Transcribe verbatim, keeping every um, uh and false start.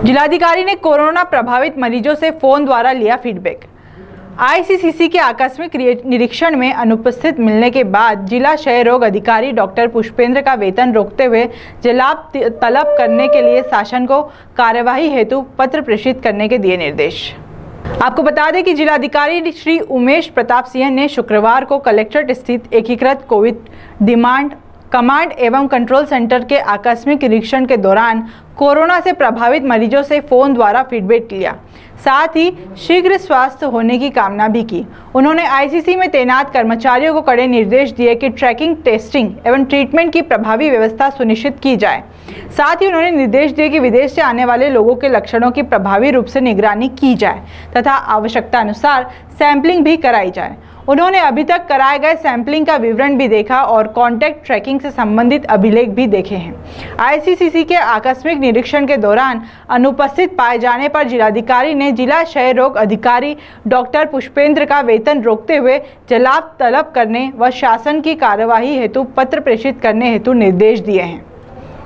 जिलाधिकारी ने कोरोना प्रभावित मरीजों से फोन द्वारा लिया फीडबैक। आईसीसीसी के आकस्मिक निरीक्षण में अनुपस्थित मिलने के बाद जिला क्षय रोग अधिकारी डॉक्टर पुष्पेंद्र का वेतन रोकते हुए जलाब तलब करने के लिए शासन को कार्यवाही हेतु पत्र प्रेषित करने के दिए निर्देश। आपको बता दें कि जिलाधिकारी श्री उमेश प्रताप सिंह ने शुक्रवार को कलेक्ट्रेट स्थित एकीकृत कोविड डिमांड कमांड एवं कंट्रोल सेंटर के आकस्मिक निरीक्षण के दौरान कोरोना से प्रभावित मरीजों से फोन द्वारा फीडबैक लिया, साथ ही शीघ्र स्वास्थ्य होने की कामना भी की। उन्होंने आईसीसी में तैनात कर्मचारियों को कड़े निर्देश दिए कि ट्रैकिंग, टेस्टिंग एवं ट्रीटमेंट की प्रभावी व्यवस्था सुनिश्चित की जाए। साथ ही उन्होंने निर्देश दिए कि विदेश से आने वाले लोगों के लक्षणों की प्रभावी रूप से निगरानी की जाए तथा आवश्यकता अनुसार सैंपलिंग भी कराई जाए। उन्होंने अभी तक कराए गए सैंपलिंग का विवरण भी देखा और कॉन्टैक्ट ट्रैकिंग से संबंधित अभिलेख भी देखे हैं। आईसीसीसी के आकस्मिक निरीक्षण के दौरान अनुपस्थित पाए जाने पर जिलाधिकारी ने जिला क्षय रोग अधिकारी डॉक्टर पुष्पेंद्र का वेतन रोकते हुए जलाब तलब करने व शासन की कार्यवाही हेतु पत्र प्रेषित करने हेतु निर्देश दिए हैं।